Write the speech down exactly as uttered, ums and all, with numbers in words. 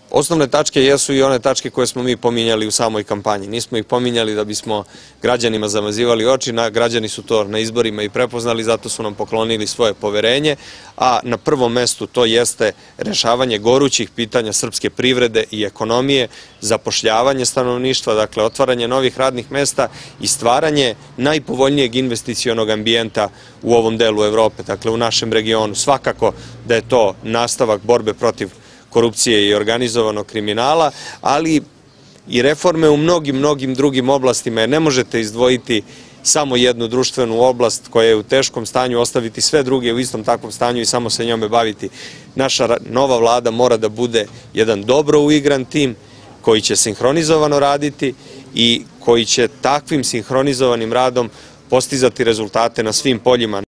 Osnovne tačke jesu i one tačke koje smo mi pominjali u samoj kampanji. Nismo ih pominjali da bismo građanima zamazivali oči, građani su to na izborima i prepoznali, zato su nam poklonili svoje poverenje, a na prvom mestu to jeste rešavanje gorućih pitanja srpske privrede i ekonomije, zapošljavanje stanovništva, dakle otvaranje novih radnih mesta i stvaranje najpovoljnijeg investicionog ambijenta u ovom delu Evrope, dakle u našem regionu. Svakako da je to nastavak borbe protiv korupcije i organizovanog kriminala, ali i reforme u mnogim, mnogim drugim oblastima, jer ne možete izdvojiti samo jednu društvenu oblast koja je u teškom stanju, ostaviti sve druge u istom takvom stanju i samo se njome baviti. Naša nova vlada mora da bude jedan dobro uigran tim koji će sinhronizovano raditi i koji će takvim sinhronizovanim radom postizati rezultate na svim poljima.